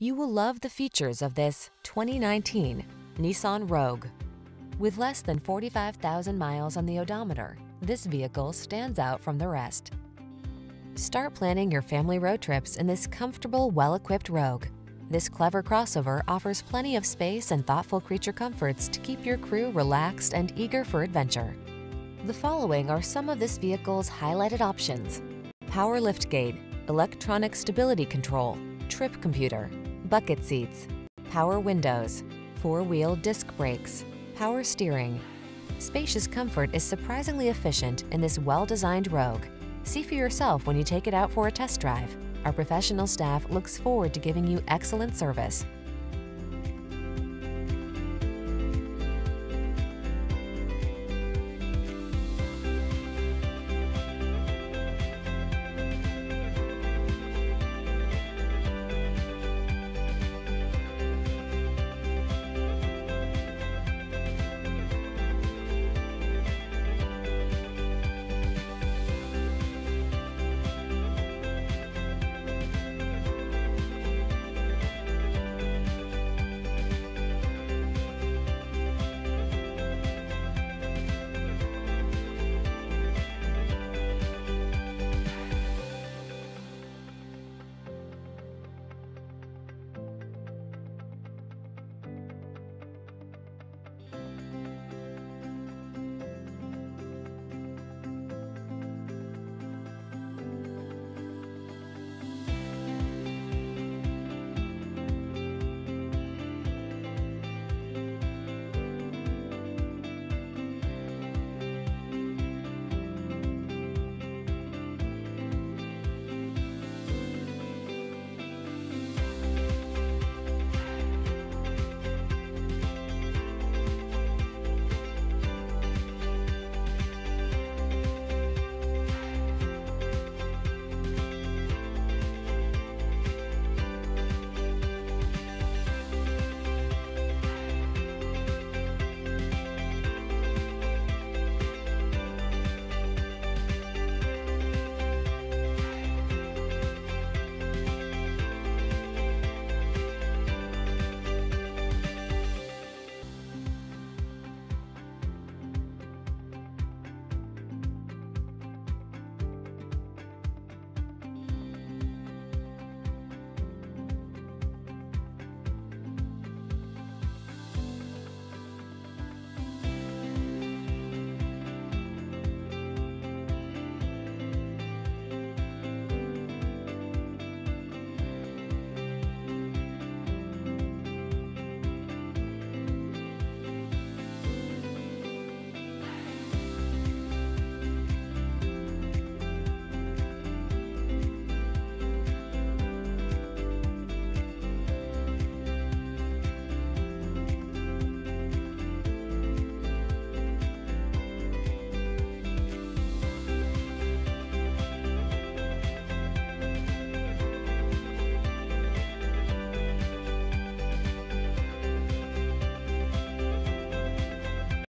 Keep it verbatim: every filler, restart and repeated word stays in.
You will love the features of this twenty nineteen Nissan Rogue. With less than forty-five thousand miles on the odometer, this vehicle stands out from the rest. Start planning your family road trips in this comfortable, well-equipped Rogue. This clever crossover offers plenty of space and thoughtful creature comforts to keep your crew relaxed and eager for adventure. The following are some of this vehicle's highlighted options: power liftgate, electronic stability control, trip computer, bucket seats, power windows, four-wheel disc brakes, power steering. Spacious comfort is surprisingly efficient in this well-designed Rogue. See for yourself when you take it out for a test drive. Our professional staff looks forward to giving you excellent service.